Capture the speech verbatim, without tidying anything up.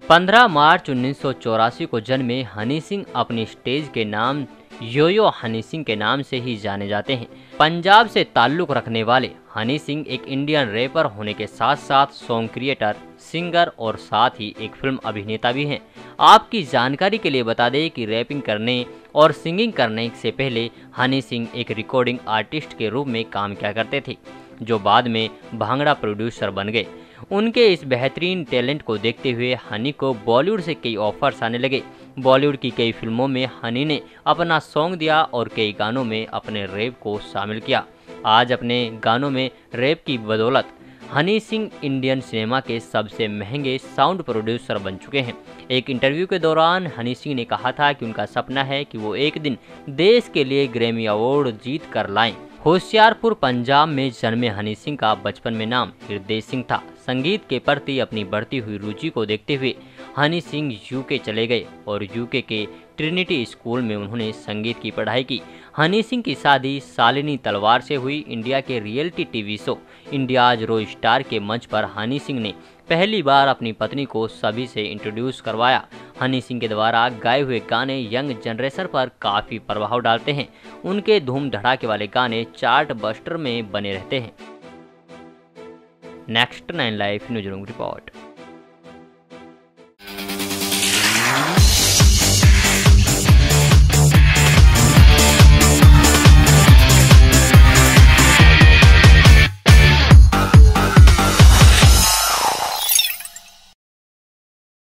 पंद्रह मार्च उन्नीस सौ चौरासी को जन्मे हनी सिंह अपनी स्टेज के नाम योयो हनी सिंह के नाम से ही जाने जाते हैं। पंजाब से ताल्लुक रखने वाले हनी सिंह एक इंडियन रैपर होने के साथ साथ सॉन्ग क्रिएटर, सिंगर और साथ ही एक फिल्म अभिनेता भी हैं। आपकी जानकारी के लिए बता दें कि रैपिंग करने और सिंगिंग करने से पहले हनी सिंह एक रिकॉर्डिंग आर्टिस्ट के रूप में काम किया करते थे, जो बाद में भांगड़ा प्रोड्यूसर बन गए। उनके इस बेहतरीन टैलेंट को देखते हुए हनी को बॉलीवुड से कई ऑफर्स आने लगे। बॉलीवुड की कई फिल्मों में हनी ने अपना सॉन्ग दिया और कई गानों में अपने रैप को शामिल किया। आज अपने गानों में रैप की बदौलत हनी सिंह इंडियन सिनेमा के सबसे महंगे साउंड प्रोड्यूसर बन चुके हैं। एक इंटरव्यू के दौरान हनी सिंह ने कहा था कि उनका सपना है कि वो एक दिन देश के लिए ग्रैमी अवार्ड जीत कर लाएं। होशियारपुर पंजाब में जन्मे हनी सिंह का बचपन में नाम हृदय सिंह था। संगीत के प्रति अपनी बढ़ती हुई रुचि को देखते हुए हनी सिंह यूके चले गए और यूके के ट्रिनिटी स्कूल में उन्होंने संगीत की पढ़ाई की। हनी सिंह की शादी शालिनी तलवार से हुई। इंडिया के reality TV show India's raw star के मंच पर हनी सिंह ने पहली बार अपनी पत्नी को सभी से इंट्रोड्यूस करवाया। हनी सिंह के द्वारा गाए हुए गाने यंग जनरेशन पर काफ़ी प्रभाव डालते हैं। उनके धूम धड़ाके वाले गाने चार्ट बस्टर में बने रहते हैं। Next nine life news room report.